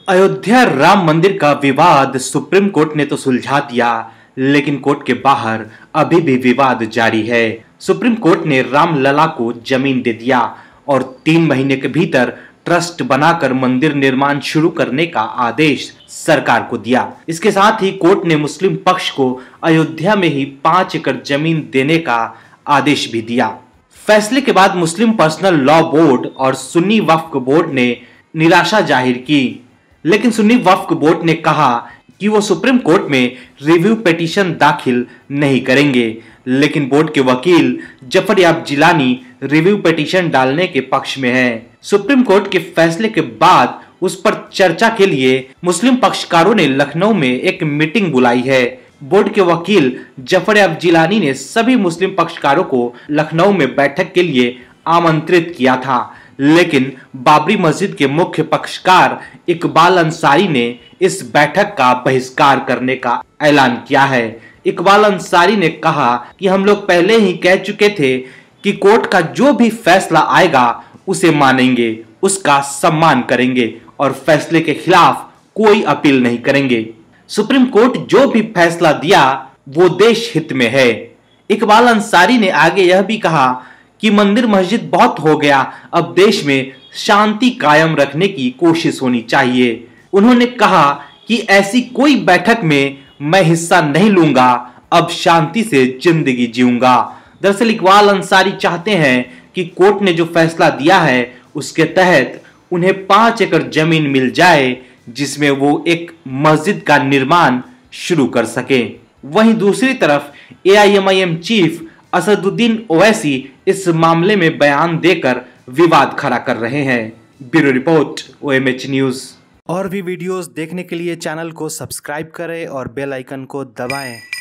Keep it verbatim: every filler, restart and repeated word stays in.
अयोध्या राम मंदिर का विवाद सुप्रीम कोर्ट ने तो सुलझा दिया, लेकिन कोर्ट के बाहर अभी भी विवाद जारी है। सुप्रीम कोर्ट ने राम लला को जमीन दे दिया और तीन महीने के भीतर ट्रस्ट बनाकर मंदिर निर्माण शुरू करने का आदेश सरकार को दिया। इसके साथ ही कोर्ट ने मुस्लिम पक्ष को अयोध्या में ही पांच एकड़ जमीन देने का आदेश भी दिया। फैसले के बाद मुस्लिम पर्सनल लॉ बोर्ड और सुन्नी वक्फ बोर्ड ने निराशा जाहिर की, लेकिन सुन्नी वक्फ बोर्ड ने कहा कि वो सुप्रीम कोर्ट में रिव्यू पिटीशन दाखिल नहीं करेंगे, लेकिन बोर्ड के वकील जफरयाब जिलानी रिव्यू पिटीशन डालने के पक्ष में हैं। सुप्रीम कोर्ट के फैसले के बाद उस पर चर्चा के लिए मुस्लिम पक्षकारों ने लखनऊ में एक मीटिंग बुलाई है। बोर्ड के वकील जफरयाब जिलानी ने सभी मुस्लिम पक्षकारों को लखनऊ में बैठक के लिए आमंत्रित किया था, लेकिन बाबरी मस्जिद के मुख्य पक्षकार इकबाल अंसारी ने इस बैठक का बहिष्कार करने का ऐलान किया है। इकबाल अंसारी ने कहा कि हम लोग पहले ही कह चुके थे कि कोर्ट का जो भी फैसला आएगा उसे मानेंगे, उसका सम्मान करेंगे और फैसले के खिलाफ कोई अपील नहीं करेंगे। सुप्रीम कोर्ट जो भी फैसला दिया वो देश हित में है। इकबाल अंसारी ने आगे यह भी कहा कि मंदिर मस्जिद बहुत हो गया, अब देश में शांति कायम रखने की कोशिश होनी चाहिए। उन्होंने कहा कि ऐसी कोई बैठक में मैं हिस्सा नहीं लूंगा, अब शांति से जिंदगी जीऊंगा। दरअसल इकबाल अंसारी चाहते हैं कि कोर्ट ने जो फैसला दिया है उसके तहत उन्हें पांच एकड़ जमीन मिल जाए, जिसमें वो एक मस्जिद का निर्माण शुरू कर सके। वहीं दूसरी तरफ A I M I M chief Asaduddin Owaisi इस मामले में बयान देकर विवाद खड़ा कर रहे हैं। Bureau report O M H news. और भी वीडियोस देखने के लिए चैनल को सब्सक्राइब करें और बेल आइकन को दबाएं।